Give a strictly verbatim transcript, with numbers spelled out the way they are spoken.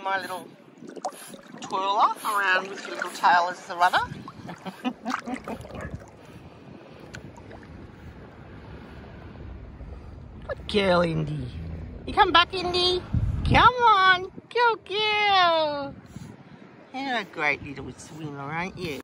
my little twirler around with your little tail as the rudder. Good girl, Indy. You come back, Indy. Come on. Go, girl. You're a great little swimmer, aren't you?